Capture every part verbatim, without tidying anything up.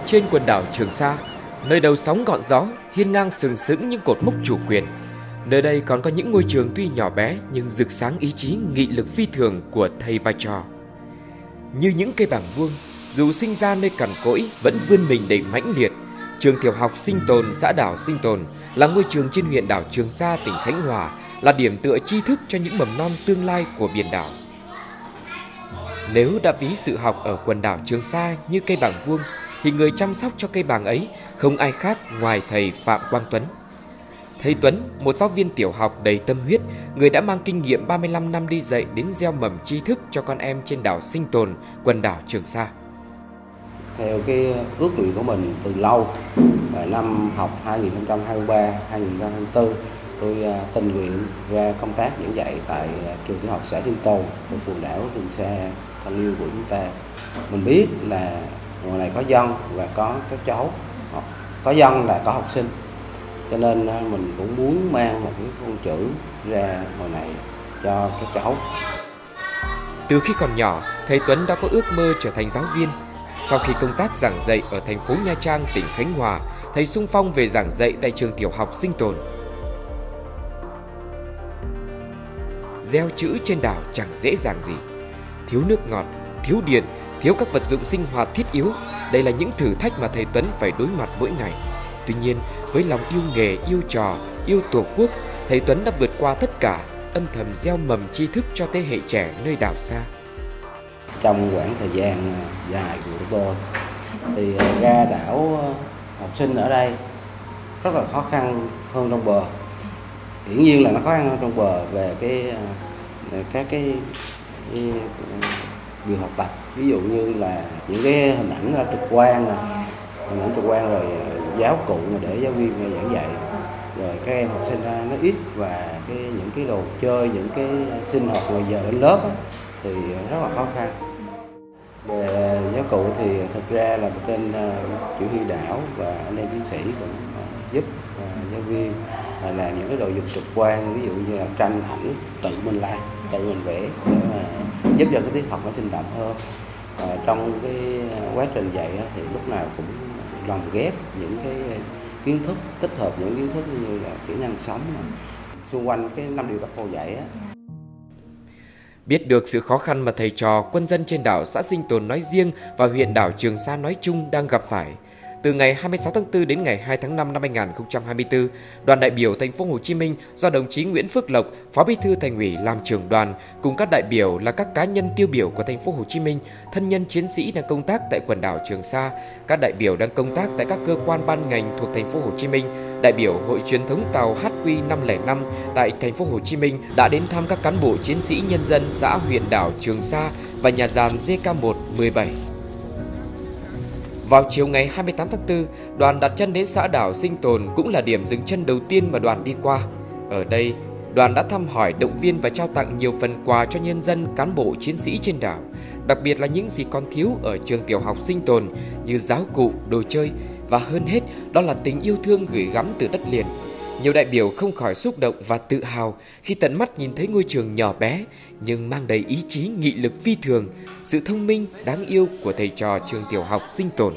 Trên quần đảo Trường Sa, nơi đầu sóng ngọn gió, hiên ngang sừng sững những cột mốc chủ quyền, nơi đây còn có những ngôi trường tuy nhỏ bé nhưng rực sáng ý chí nghị lực phi thường của thầy và trò. Như những cây bảng vuông, dù sinh ra nơi cằn cỗi vẫn vươn mình đầy mãnh liệt. Trường tiểu học Sinh Tồn, xã đảo Sinh Tồn là ngôi trường trên huyện đảo Trường Sa, tỉnh Khánh Hòa, là điểm tựa tri thức cho những mầm non tương lai của biển đảo. Nếu đã ví sự học ở quần đảo Trường Sa như cây bảng vuông, thì người chăm sóc cho cây bảng ấy không ai khác ngoài thầy Phạm Quang Tuấn. Thầy Tuấn, một giáo viên tiểu học đầy tâm huyết, người đã mang kinh nghiệm ba mươi lăm năm đi dạy đến gieo mầm tri thức cho con em trên đảo Sinh Tồn, quần đảo Trường Sa. Theo cái ước nguyện của mình từ lâu, năm học hai nghìn không trăm hai mươi ba hai nghìn không trăm hai mươi tư, tôi tình nguyện ra công tác giảng dạy tại trường tiểu học xã Sinh Tồn, thuộc quần đảo Trường Sa thân yêu của chúng ta. Mình biết là ngoài này có dân và có các cháu, có dân là có học sinh, cho nên mình cũng muốn mang một cái con chữ ra ngoài này cho các cháu. Từ khi còn nhỏ, thầy Tuấn đã có ước mơ trở thành giáo viên. Sau khi công tác giảng dạy ở thành phố Nha Trang, tỉnh Khánh Hòa, thầy xung phong về giảng dạy tại trường tiểu học Sinh Tồn. Gieo chữ trên đảo chẳng dễ dàng gì. Thiếu nước ngọt, thiếu điện, thiếu các vật dụng sinh hoạt thiết yếu. Đây là những thử thách mà thầy Tuấn phải đối mặt mỗi ngày. Tuy nhiên, với lòng yêu nghề, yêu trò, yêu Tổ quốc, thầy Tuấn đã vượt qua tất cả, âm thầm gieo mầm tri thức cho thế hệ trẻ nơi đảo xa. Trong quãng thời gian dài của tôi thì ra đảo học sinh ở đây rất là khó khăn hơn trong bờ. Hiển nhiên là nó khó khăn hơn trong bờ về cái các cái, cái việc học tập, ví dụ như là những cái hình ảnh là trực quan nè, hình ảnh trực quan rồi giáo cụ để giáo viên giảng dạy, rồi các em học sinh nó ít và cái những cái đồ chơi, những cái sinh hoạt ngoài giờ đến lớp á, thì rất là khó khăn. Về giáo cụ thì thực ra là trên uh, chỉ huy đảo và anh em chiến sĩ cũng uh, giúp uh, giáo viên uh, làm những cái đồ dùng trực quan, ví dụ như là tranh ảnh tự mình làm, tự mình vẽ để mà giúp cho cái tiết học nó sinh động hơn. Uh, trong cái quá trình dạy uh, thì lúc nào cũng lồng ghép những cái kiến thức, tích hợp những kiến thức như là kỹ năng sống uh, xung quanh cái năm điều Bác Hồ dạy á. Biết được sự khó khăn mà thầy trò, quân dân trên đảo xã Sinh Tồn nói riêng và huyện đảo Trường Sa nói chung đang gặp phải, từ ngày hai mươi sáu tháng tư đến ngày hai tháng năm năm hai nghìn không trăm hai mươi tư, đoàn đại biểu thành phố Hồ Chí Minh do đồng chí Nguyễn Phước Lộc, Phó Bí thư Thành ủy làm trưởng đoàn, cùng các đại biểu là các cá nhân tiêu biểu của thành phố Hồ Chí Minh, thân nhân chiến sĩ đang công tác tại quần đảo Trường Sa, các đại biểu đang công tác tại các cơ quan ban ngành thuộc thành phố Hồ Chí Minh, đại biểu Hội truyền thống tàu H Q năm không năm tại thành phố Hồ Chí Minh đã đến thăm các cán bộ chiến sĩ nhân dân xã huyện đảo Trường Sa và nhà giàn J K một mười bảy. Vào chiều ngày hai mươi tám tháng tư, đoàn đặt chân đến xã đảo Sinh Tồn, cũng là điểm dừng chân đầu tiên mà đoàn đi qua. Ở đây, đoàn đã thăm hỏi, động viên và trao tặng nhiều phần quà cho nhân dân, cán bộ chiến sĩ trên đảo, đặc biệt là những gì còn thiếu ở trường tiểu học Sinh Tồn như giáo cụ, đồ chơi và hơn hết đó là tình yêu thương gửi gắm từ đất liền. Nhiều đại biểu không khỏi xúc động và tự hào khi tận mắt nhìn thấy ngôi trường nhỏ bé nhưng mang đầy ý chí nghị lực phi thường, sự thông minh đáng yêu của thầy trò trường tiểu học Sinh Tồn.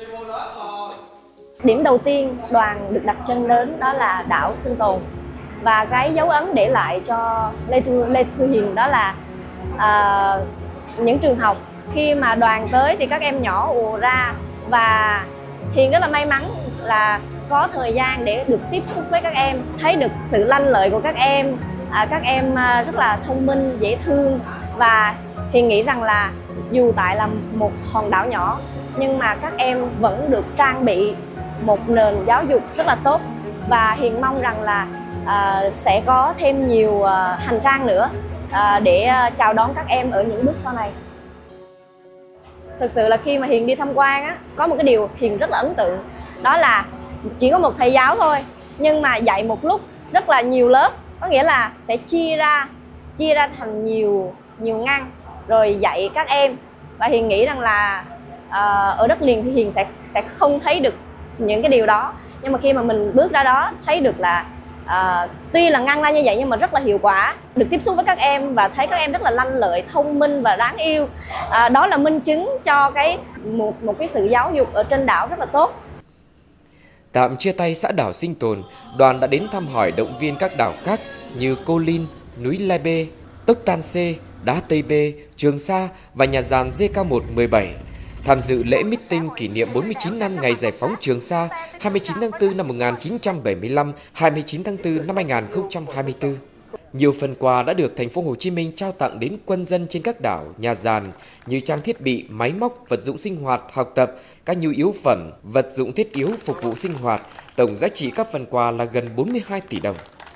Điểm đầu tiên đoàn được đặt chân đến đó là đảo Sinh Tồn, và cái dấu ấn để lại cho Lê Thư, Lê Thư Hiền đó là uh, những trường học khi mà đoàn tới thì các em nhỏ ùa ra, và Hiền rất là may mắn là có thời gian để được tiếp xúc với các em, thấy được sự lanh lợi của các em, à, các em rất là thông minh, dễ thương, và Hiền nghĩ rằng là dù tại là một hòn đảo nhỏ nhưng mà các em vẫn được trang bị một nền giáo dục rất là tốt, và Hiền mong rằng là à, sẽ có thêm nhiều à, hành trang nữa à, để à, chào đón các em ở những bước sau này. Thực sự là khi mà Hiền đi tham quan á, có một cái điều Hiền rất là ấn tượng, đó là chỉ có một thầy giáo thôi nhưng mà dạy một lúc rất là nhiều lớp, có nghĩa là sẽ chia ra chia ra thành nhiều nhiều ngăn rồi dạy các em. Và Hiền nghĩ rằng là uh, ở đất liền thì Hiền sẽ sẽ không thấy được những cái điều đó, nhưng mà khi mà mình bước ra đó thấy được là À, tuy là ngăn ra như vậy nhưng mà rất là hiệu quả. Được tiếp xúc với các em và thấy các em rất là lanh lợi, thông minh và đáng yêu. À, đó là minh chứng cho cái một một cái sự giáo dục ở trên đảo rất là tốt. Tạm chia tay xã đảo Sinh Tồn, đoàn đã đến thăm hỏi động viên các đảo khác như Cô Linh, núi Lai Bê, Tốc Tan C, Đá Tây B, Trường Sa và nhà giàn J K một mười bảy. Tham dự lễ meeting kỷ niệm bốn mươi chín năm ngày giải phóng Trường Sa hai mươi chín tháng tư năm một nghìn chín trăm bảy mươi lăm, hai mươi chín tháng tư năm hai nghìn không trăm hai mươi tư. Nhiều phần quà đã được thành phố Hồ Chí Minh trao tặng đến quân dân trên các đảo, nhà giàn như trang thiết bị, máy móc, vật dụng sinh hoạt, học tập, các nhu yếu phẩm, vật dụng thiết yếu phục vụ sinh hoạt. Tổng giá trị các phần quà là gần bốn mươi hai tỷ đồng.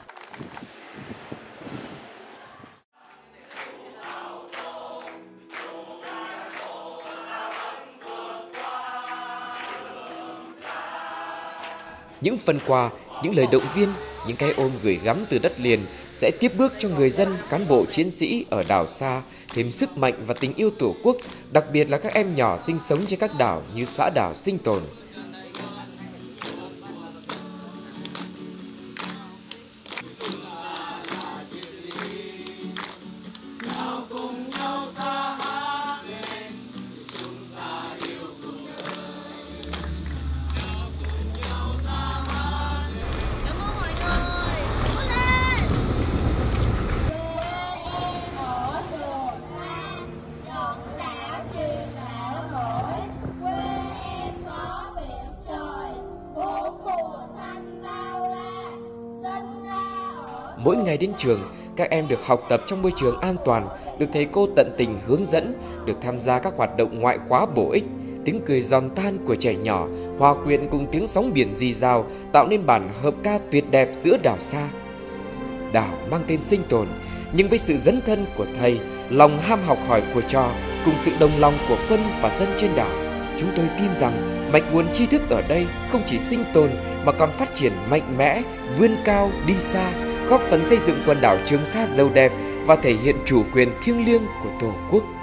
Những phần quà, những lời động viên, những cái ôm gửi gắm từ đất liền sẽ tiếp bước cho người dân, cán bộ chiến sĩ ở đảo xa thêm sức mạnh và tình yêu Tổ quốc, đặc biệt là các em nhỏ sinh sống trên các đảo như xã đảo Sinh Tồn. Mỗi ngày đến trường, các em được học tập trong môi trường an toàn, được thầy cô tận tình hướng dẫn, được tham gia các hoạt động ngoại khóa bổ ích. Tiếng cười giòn tan của trẻ nhỏ hòa quyện cùng tiếng sóng biển rì rào tạo nên bản hợp ca tuyệt đẹp giữa đảo xa. Đảo mang tên Sinh Tồn, nhưng với sự dấn thân của thầy, lòng ham học hỏi của trò cùng sự đồng lòng của quân và dân trên đảo, chúng tôi tin rằng mạch nguồn tri thức ở đây không chỉ sinh tồn mà còn phát triển mạnh mẽ, vươn cao, đi xa, góp phần xây dựng quần đảo Trường Sa giàu đẹp và thể hiện chủ quyền thiêng liêng của Tổ quốc.